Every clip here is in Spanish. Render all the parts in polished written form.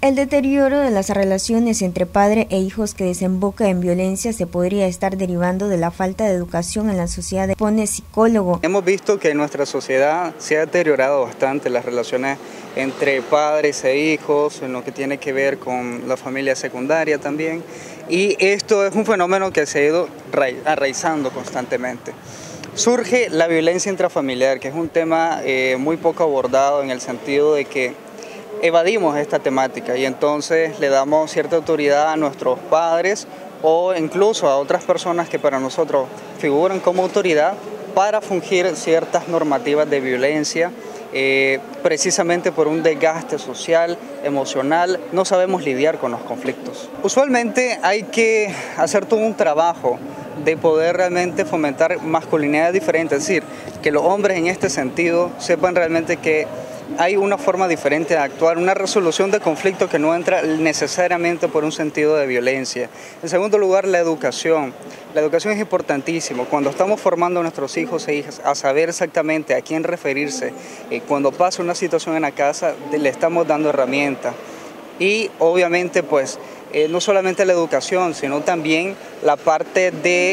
El deterioro de las relaciones entre padre e hijos que desemboca en violencia se podría estar derivando de la falta de educación en la sociedad, expone psicólogo. Hemos visto que en nuestra sociedad se ha deteriorado bastante las relaciones entre padres e hijos, en lo que tiene que ver con la familia secundaria también, y esto es un fenómeno que se ha ido arraizando constantemente. Surge la violencia intrafamiliar, que es un tema muy poco abordado en el sentido de que evadimos esta temática y entonces le damos cierta autoridad a nuestros padres o incluso a otras personas que para nosotros figuran como autoridad para fungir ciertas normativas de violencia, precisamente por un desgaste social, emocional, no sabemos lidiar con los conflictos. Usualmente hay que hacer todo un trabajo de poder realmente fomentar masculinidades diferentes, es decir, que los hombres en este sentido sepan realmente que hay una forma diferente de actuar, una resolución de conflicto que no entra necesariamente por un sentido de violencia. En segundo lugar, la educación. La educación es importantísimo. Cuando estamos formando a nuestros hijos e hijas a saber exactamente a quién referirse, cuando pasa una situación en la casa, le estamos dando herramientas. Y obviamente, pues, no solamente la educación, sino también la parte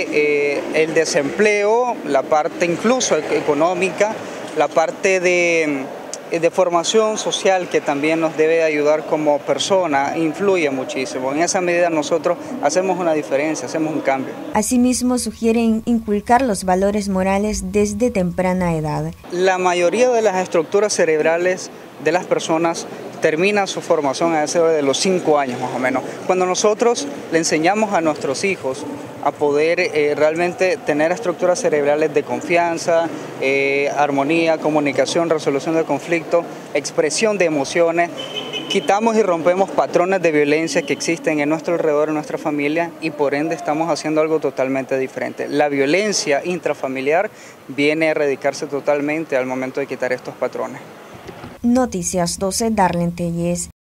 de el desempleo, la parte incluso económica, la parte de formación social que también nos debe ayudar como persona, influye muchísimo. En esa medida nosotros hacemos una diferencia, hacemos un cambio. Asimismo, sugieren inculcar los valores morales desde temprana edad. La mayoría de las estructuras cerebrales de las personas termina su formación a eso de los 5 años más o menos. Cuando nosotros le enseñamos a nuestros hijos a poder realmente tener estructuras cerebrales de confianza, armonía, comunicación, resolución de conflictos, expresión de emociones, quitamos y rompemos patrones de violencia que existen en nuestro alrededor, en nuestra familia, y por ende estamos haciendo algo totalmente diferente. La violencia intrafamiliar viene a erradicarse totalmente al momento de quitar estos patrones. Noticias 12, Darlene Telles.